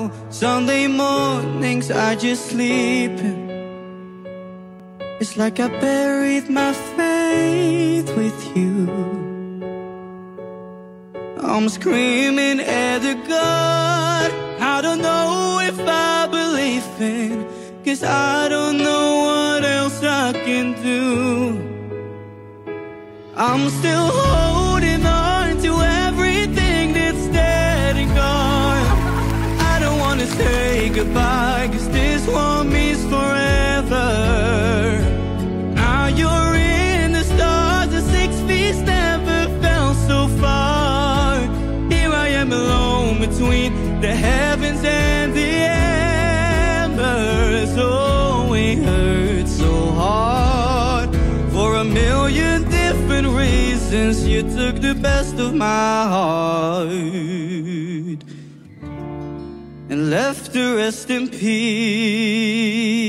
Sunday mornings I just sleeping. It's like I buried my faith with you. I'm screaming at the God I don't know if I believe in, 'cause I don't know what else I can do. I'm still holding on to everything that's dead and gone. I don't wanna say goodbye, 'cause this one means forever. Now you're in the stars, the 6 feet never felt so far. Here I am alone between the heavens and the embers. Oh, it hurts so hard. For a million different reasons, you took the best of my heart and left the rest in peace.